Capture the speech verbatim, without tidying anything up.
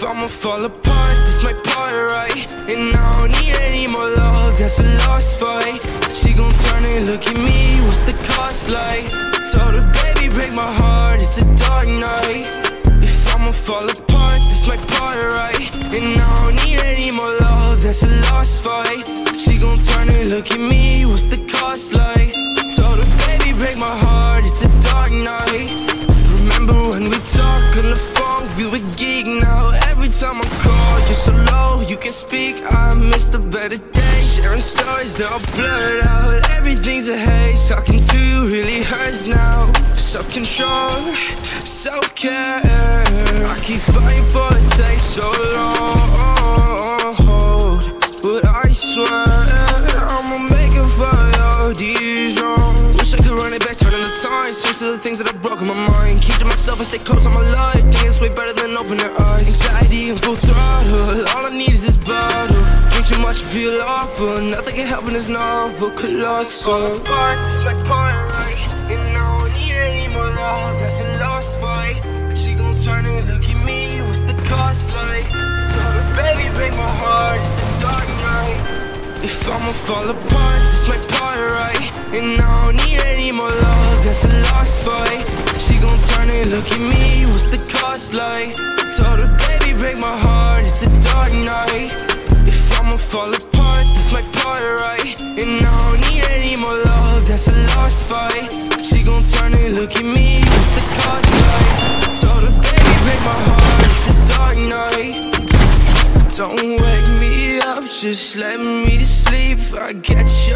I'ma fall apart, this my part, right? And I don't need any more love, that's a lost fight. She gon' turn and look at me, what's the cost like? Told her, baby, break my heart, it's a dark night. If I'ma fall apart, this my part, right? And I don't need any more love, that's a lost fight. She gon' turn and look at me, what's the cost like? Told her, baby, break my heart, it's a dark night. Remember when we talked on the phone, we were geek now. Every time I call, you're so low, you can speak. I miss the better days, sharing stories, they're all blurred out. Everything's a haze, talking to you really hurts now. Self-control, self-care, I keep fighting for it, takes so long. But I swear, I'ma make it for all these wrongs. Wish I could run it back, turning the time, switch to the things that I broke in my mind. Keep to myself and stay close on my life, think it's way better than opening eyes. Anxiety and full throttle, all I need is this bottle. Drink too much, feel awful, nothing can help in this novel, colossal. Fall apart, this my part, right? And I don't need any more love, that's a lost fight. She gon' turn and look at me, what's the cost like? Told her, baby, break my heart, it's a dark night. If I'ma fall apart, this my part, right? And I don't need any more love, that's a lost fight. She gon' turn and look at me, what's the cost like? Told her, baby, break my heart, it's a dark night. If I'ma fall apart, this my part, right? And I don't need any more love, that's a lost fight. She gon' turn and look at me, what's the cost like? Told her, baby, break my heart, it's a dark night. Don't wake me up, just let me sleep. I get